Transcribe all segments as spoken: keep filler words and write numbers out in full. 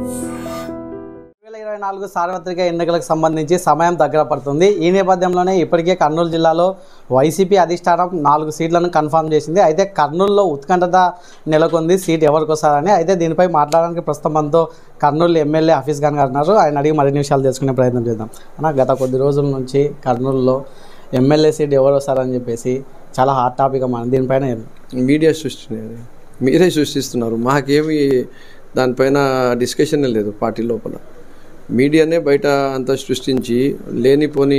ఇరవై నాలుగు సార్వత్రిక ఎన్నికలకు సంబంధించి సమయం దగ్గర పడుతుంది. ఈ నేపథ్యంలోనే ఇప్పటికే కర్నూలు జిల్లాలో వైసీపీ అధిష్టానం నాలుగు సీట్లను కన్ఫర్మ్ చేసింది. అయితే కర్నూలులో ఉత్కంఠత నెలకొంది సీట్ ఎవరికి వస్తారని. అయితే దీనిపై మాట్లాడడానికి ప్రస్తుతం మనతో కర్నూలు ఎమ్మెల్యే హఫీజ్ ఖాన్ గారు ఉన్నారు. ఆయన అడిగి మరిన్ని విషయాలు తెలుసుకునే ప్రయత్నం చేద్దాం. అన్న, గత కొద్ది రోజుల నుంచి కర్నూలులో ఎమ్మెల్యే సీట్ ఎవరు వస్తారని చెప్పేసి చాలా హాట్ టాపిక్ అమ్మా. దీనిపైన మీడియా సృష్టించారు, మీరే సృష్టిస్తున్నారు. మాకేమి దానిపైన డిస్కషన్ లేదు. పార్టీ లోపల మీడియానే బయట అంతా సృష్టించి లేనిపోని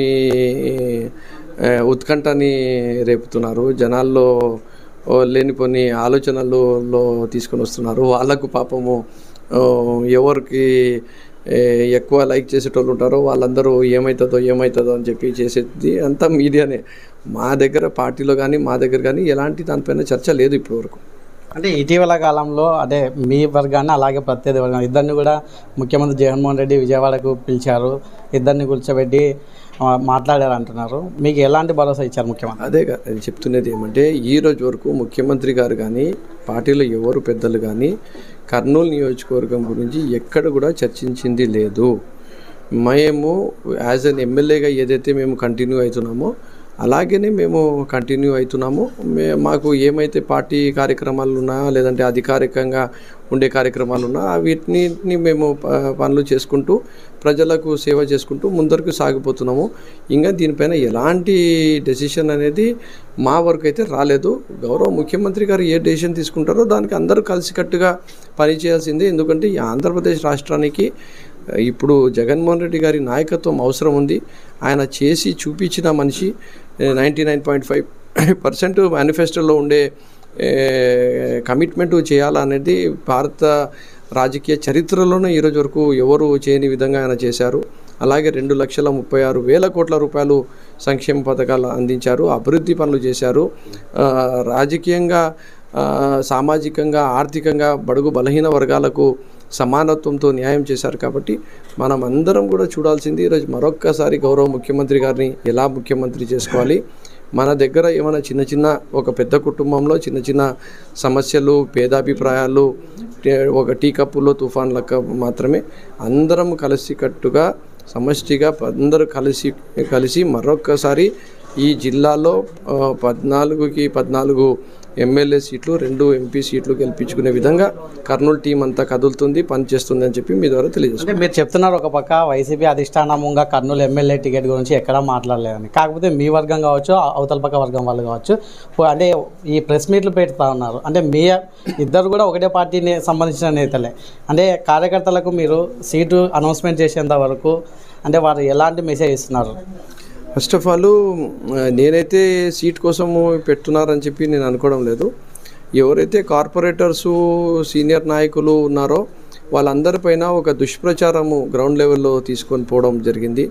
ఉత్కంఠని రేపుతున్నారు. జనాల్లో లేనిపోని ఆలోచనలలో తీసుకొని వస్తున్నారు. వాళ్ళకు పాపము ఎవరికి ఎక్కువ లైక్ చేసేటోళ్ళు ఉంటారో వాళ్ళందరూ ఏమవుతుందో ఏమవుతుందో అని చెప్పి చేసేది అంతా మీడియానే. మా దగ్గర పార్టీలో కానీ మా దగ్గర కానీ ఎలాంటి దానిపైన చర్చ లేదు ఇప్పటివరకు. అంటే ఇటీవల కాలంలో అదే మీ వర్గాన్ని అలాగే ప్రత్యేక వర్గాన్ని ఇద్దరిని కూడా ముఖ్యమంత్రి జగన్మోహన్ రెడ్డి విజయవాడకు పిలిచారు. ఇద్దరిని కూర్చోబెట్టి మాట్లాడారు అంటున్నారు. మీకు ఎలాంటి భరోసా ఇచ్చారు ముఖ్యమంత్రి? అదే నేను చెప్తున్నది ఏమంటే, ఈ రోజు వరకు ముఖ్యమంత్రి గారు కానీ పార్టీలో ఎవరు పెద్దలు కానీ కర్నూలు నియోజకవర్గం గురించి ఎక్కడ కూడా చర్చించింది లేదు. మేము యాజ్ అన్ ఎమ్మెల్యేగా ఏదైతే మేము కంటిన్యూ అవుతున్నామో అలాగనే మేము కంటిన్యూ అవుతున్నాము. మే మాకు ఏమైతే పార్టీ కార్యక్రమాలు ఉన్నా లేదంటే అధికారికంగా ఉండే కార్యక్రమాలు ఉన్నా వీటిని మేము పనులు చేసుకుంటూ ప్రజలకు సేవ చేసుకుంటూ ముందరకు సాగిపోతున్నాము. ఇంకా దీనిపైన ఎలాంటి డెసిషన్ అనేది మా వరకు అయితే రాలేదు. గౌరవ ముఖ్యమంత్రి గారు ఏ డెసిషన్ తీసుకుంటారో దానికి అందరూ కలిసికట్టుగా పనిచేయాల్సిందే. ఎందుకంటే ఈ ఆంధ్రప్రదేశ్ రాష్ట్రానికి ఇప్పుడు జగన్మోహన్ రెడ్డి గారి నాయకత్వం అవసరం ఉంది. ఆయన చేసి చూపించిన మనిషి. Ninety nine point five percent మేనిఫెస్టోలో ఉండే కమిట్మెంట్ చేయాలనేది భారత రాజకీయ చరిత్రలోనే ఈరోజు వరకు ఎవరు చేయని విధంగా ఆయన చేశారు. అలాగే రెండు లక్షల ముప్పై ఆరు వేల కోట్ల రూపాయలు సంక్షేమ పథకాలు అందించారు, అభివృద్ధి పనులు చేశారు. రాజకీయంగా, సామాజికంగా, ఆర్థికంగా బడుగు బలహీన వర్గాలకు సమానత్వంతో న్యాయం చేశారు. కాబట్టి మనం అందరం కూడా చూడాల్సింది ఈరోజు మరొక్కసారి గౌరవ ముఖ్యమంత్రి గారిని ఎలా ముఖ్యమంత్రి చేసుకోవాలి. మన దగ్గర ఏమైనా చిన్న చిన్న ఒక పెద్ద కుటుంబంలో చిన్న చిన్న సమస్యలు, భేదాభిప్రాయాలు ఒక టీ కప్పులో తుఫాన్ లెక్క మాత్రమే. అందరం కలిసికట్టుగా సమష్టిగా అందరూ కలిసి కలిసి మరొక్కసారి ఈ జిల్లాలో పద్నాలుగుకి పద్నాలుగు ఎమ్మెల్యే సీట్లు, రెండు ఎంపీ సీట్లు గెలిపించుకునే విధంగా కర్నూలు టీం అంతా కదులుతుంది, పనిచేస్తుంది అని చెప్పి మీ ద్వారా తెలియజేస్తుంది. మీరు చెప్తున్నారు ఒక పక్క వైసీపీ అధిష్టానంగా కర్నూలు ఎమ్మెల్యే టికెట్ గురించి ఎక్కడా మాట్లాడలేదని. కాకపోతే మీ వర్గం కావచ్చు, అవతల పక్క వర్గం వాళ్ళు కావచ్చు, అంటే ఈ ప్రెస్ మీట్లు పెడతా ఉన్నారు. అంటే మీ ఇద్దరు కూడా ఒకటే పార్టీని సంబంధించిన నేతలే. అంటే కార్యకర్తలకు మీరు సీటు అనౌన్స్మెంట్ చేసేంత వరకు అంటే వారు ఎలాంటి మెసేజ్ ఇస్తున్నారు? ఫస్ట్ ఆఫ్ ఆల్ నేనైతే సీట్ కోసము పెడుతున్నారని చెప్పి నేను అనుకోవడం లేదు. ఎవరైతే కార్పొరేటర్సు, సీనియర్ నాయకులు ఉన్నారో వాళ్ళందరిపైన ఒక దుష్ప్రచారము గ్రౌండ్ లెవెల్లో తీసుకొని పోవడం జరిగింది.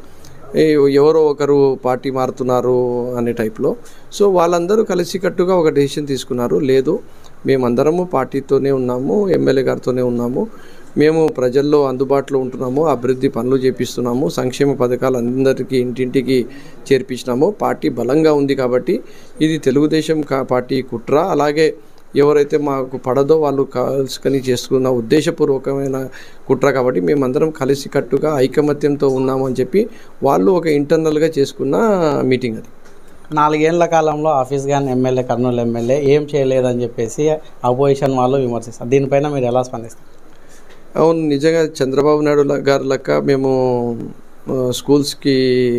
ఎవరో ఒకరు పార్టీ మారుతున్నారు అనే టైప్లో. సో వాళ్ళందరూ కలిసికట్టుగా ఒక డెసిషన్ తీసుకున్నారు. లేదు, మేమందరము పార్టీతోనే ఉన్నాము, ఎమ్మెల్యే గారితోనే ఉన్నాము, మేము ప్రజల్లో అందుబాటులో ఉంటున్నాము, అభివృద్ధి పనులు చేపిస్తున్నాము, సంక్షేమ పథకాలు అందరికీ ఇంటింటికి చేర్పించినాము. పార్టీ బలంగా ఉంది కాబట్టి ఇది తెలుగుదేశం పార్టీ కుట్ర. అలాగే ఎవరైతే మాకు పడదో వాళ్ళు కలుసుకొని చేసుకున్న ఉద్దేశపూర్వకమైన కుట్ర కాబట్టి మేమందరం కలిసికట్టుగా ఐకమత్యంతో ఉన్నాము అని చెప్పి వాళ్ళు ఒక ఇంటర్నల్గా చేసుకున్న మీటింగ్ అది. నాలుగేళ్ల కాలంలో హఫీజ్ ఖాన్ ఎమ్మెల్యే, కర్నూలు ఎమ్మెల్యే ఏం చేయలేదని చెప్పేసి అపోజిషన్ వాళ్ళు విమర్శిస్తారు. దీనిపైన మీరు ఎలా స్పందిస్తారు? అవును, నిజంగా చంద్రబాబు నాయుడు గారు లెక్క మేము స్కూల్స్కి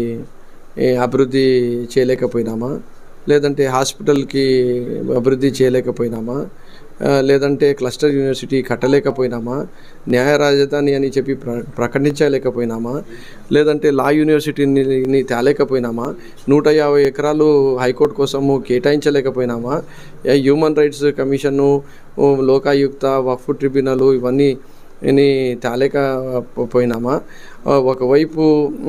అభివృద్ధి చేయలేకపోయినామా, లేదంటే హాస్పిటల్కి అభివృద్ధి చేయలేకపోయినామా, లేదంటే క్లస్టర్ యూనివర్సిటీ కట్టలేకపోయినామా, న్యాయ రాజధాని అని చెప్పి ప్ర ప్రకటించలేకపోయినామా, లేదంటే లా యూనివర్సిటీని తేలేకపోయినామా, నూట యాభై ఎకరాలు హైకోర్టు కోసము కేటాయించలేకపోయినామా, హ్యూమన్ రైట్స్ కమిషను, లోకాయుక్త, వక్ఫ్ ట్రిబ్యునల్ ఇవన్నీ ని తేలేకపోయినామా, ఒకవైపు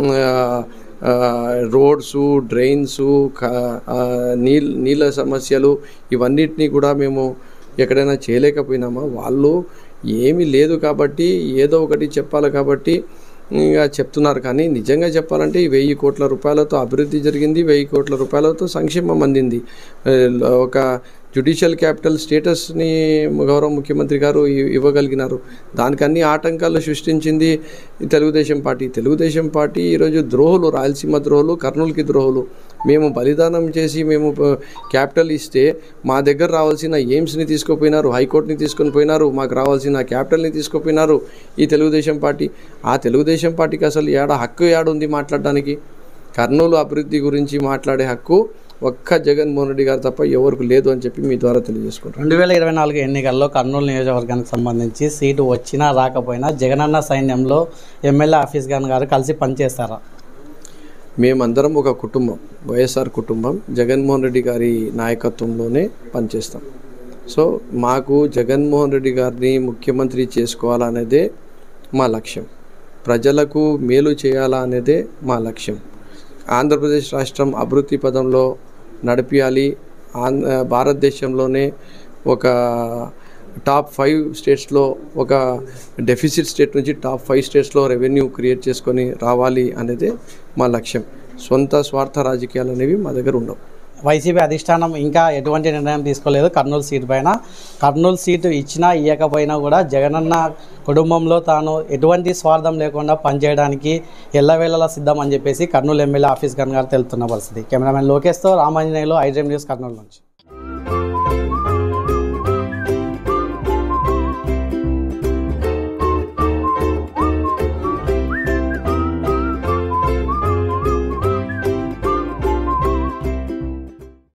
రోడ్సు, డ్రైన్సు, నీళ్ళ నీళ్ళ సమస్యలు ఇవన్నిటినీ కూడా మేము ఎక్కడైనా చేయలేకపోయినామా? వాళ్ళు ఏమీ లేదు కాబట్టి ఏదో ఒకటి చెప్పాలి కాబట్టి ఇంకా చెప్తున్నారు. కానీ నిజంగా చెప్పాలంటే ఈ వెయ్యి కోట్ల రూపాయలతో అభివృద్ధి జరిగింది, వెయ్యి కోట్ల రూపాయలతో సంక్షేమం అందింది. ఒక జ్యుడిషియల్ క్యాపిటల్ స్టేటస్ని గౌరవ ముఖ్యమంత్రి గారు ఇ- ఇవ్వగలిగినారు. దానికి అన్ని ఆటంకాలు సృష్టించింది ఈ తెలుగుదేశం పార్టీ. తెలుగుదేశం పార్టీ ఈరోజు ద్రోహులు, రాయలసీమ ద్రోహులు, కర్నూలుకి ద్రోహులు. మేము బలిదానం చేసి మేము ప- క్యాపిటల్ ఇస్తే మా దగ్గర రావాల్సిన ఎయిమ్స్ని తీసుకుపోయినారు, హైకోర్టుని తీసుకొని పోయినారు, మాకు రావాల్సిన క్యాపిటల్ని తీసుకుపోయినారు ఈ తెలుగుదేశం పార్టీ. ఆ తెలుగుదేశం పార్టీకి అసలు ఏడ హక్కు ఏడుంది మాట్లాడడానికి? కర్నూలు అభివృద్ధి గురించి మాట్లాడే హక్కు ఒక్క జగన్మోహన్ రెడ్డి గారు తప్ప ఎవరికి లేదు అని చెప్పి మీ ద్వారా తెలియజేసుకుంటారు. రెండు వేల ఇరవై నాలుగు ఎన్నికల్లో కర్నూలు నియోజకవర్గానికి సంబంధించి సీటు వచ్చినా రాకపోయినా జగనన్న సైన్యంలో ఎమ్మెల్యే ఆఫీస్ గాన్ గారు కలిసి పనిచేస్తారా? మేమందరం ఒక కుటుంబం, వైఎస్ఆర్ కుటుంబం. జగన్మోహన్ రెడ్డి గారి నాయకత్వంలోనే పనిచేస్తాం. సో మాకు జగన్మోహన్ రెడ్డి గారిని ముఖ్యమంత్రి చేసుకోవాలనేదే మా లక్ష్యం. ప్రజలకు మేలు చేయాలా అనేదే మా లక్ష్యం. ఆంధ్రప్రదేశ్ రాష్ట్రం అభివృద్ధి పదంలో నడిపించాలి. ఆంధ్ర భారతదేశంలోనే ఒక టాప్ ఫైవ్ స్టేట్స్లో, ఒక డెఫిసిట్ స్టేట్ నుంచి టాప్ ఫైవ్ స్టేట్స్లో రెవెన్యూ క్రియేట్ చేసుకొని రావాలి అనేదే మా లక్ష్యం. సొంత స్వార్థ రాజకీయాలు అనేవి మా దగ్గర ఉండవు. వైసీపీ అధిష్టానం ఇంకా ఎటువంటి నిర్ణయం తీసుకోలేదు కర్నూలు సీటు పైన. కర్నూలు సీటు ఇచ్చినా ఇవ్వకపోయినా కూడా జగనన్న కుటుంబంలో తాను ఎటువంటి స్వార్థం లేకుండా పనిచేయడానికి ఎల్లవేళలా సిద్ధం అని చెప్పేసి కర్నూలు ఎమ్మెల్యే ఆఫీస్ గన్ గారు తెలుపుతున్న పరిస్థితి. కెమెరామెన్ లోకేష్తో Ramanjaneyulu, I Dream News, Kurnool నుంచి.